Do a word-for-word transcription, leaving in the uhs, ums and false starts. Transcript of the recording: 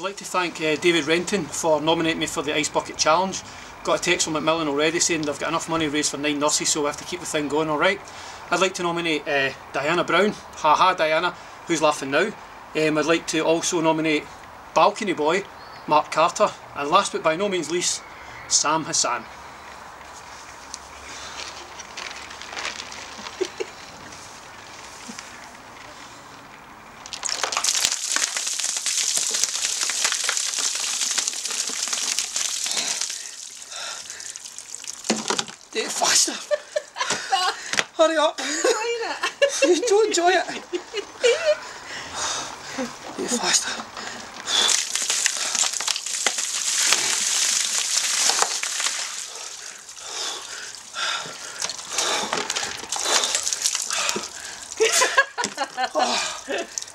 like to thank uh, David Renton for nominating me for the Ice Bucket Challenge. Got a text from Macmillan already saying they've got enough money raised for nine nurses, so we have to keep the thing going, alright. I'd like to nominate uh, Diana Brown, haha Diana, who's laughing now. Um, I'd like to also nominate Balcony Boy, Mark Carter, and last but by no means least, Sam Hassan. Do it faster. Hurry up. I'm enjoying it. You don't enjoy it. Do it faster. Oh.